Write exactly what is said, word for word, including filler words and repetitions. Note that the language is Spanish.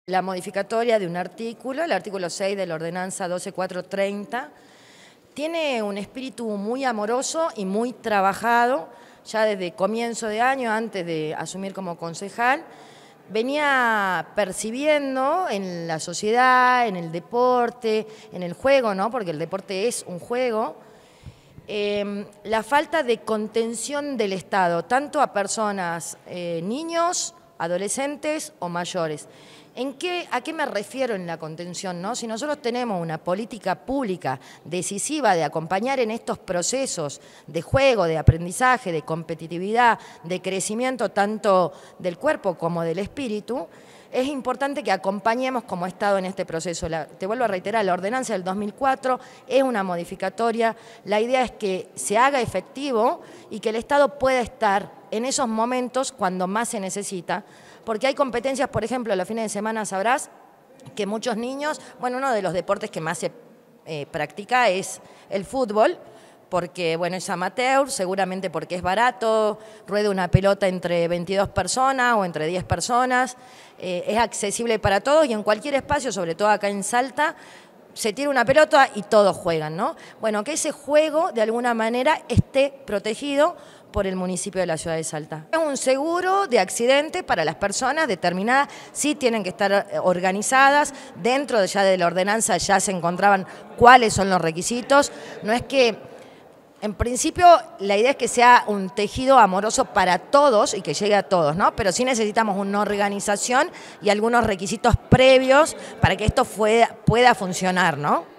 La modificatoria de un artículo, el artículo seis de la ordenanza doce mil cuatrocientos treinta, tiene un espíritu muy amoroso y muy trabajado. Ya desde comienzo de año, antes de asumir como concejal, venía percibiendo en la sociedad, en el deporte, en el juego, ¿no? Porque el deporte es un juego, eh, la falta de contención del Estado, tanto a personas, eh, niños, adolescentes o mayores. ¿En qué, ¿A qué me refiero en la contención, no? Si nosotros tenemos una política pública decisiva de acompañar en estos procesos de juego, de aprendizaje, de competitividad, de crecimiento tanto del cuerpo como del espíritu, es importante que acompañemos como Estado en este proceso. La, te vuelvo a reiterar, la ordenanza del dos mil cuatro es una modificatoria. La idea es que se haga efectivo y que el Estado pueda estar en esos momentos cuando más se necesita, porque hay competencias, por ejemplo, los fines de semana sabrás que muchos niños, bueno, uno de los deportes que más se eh, practica es el fútbol, porque bueno, es amateur, seguramente porque es barato, rueda una pelota entre veintidós personas o entre diez personas, eh, es accesible para todos y en cualquier espacio, sobre todo acá en Salta, se tira una pelota y todos juegan, ¿no? Bueno, que ese juego de alguna manera esté protegido por el municipio de la ciudad de Salta. Es un seguro de accidente para las personas determinadas, sí tienen que estar organizadas, dentro de ya de la ordenanza ya se encontraban cuáles son los requisitos, no es que, en principio la idea es que sea un tejido amoroso para todos y que llegue a todos, ¿no? Pero sí necesitamos una organización y algunos requisitos previos para que esto pueda, pueda funcionar, ¿no?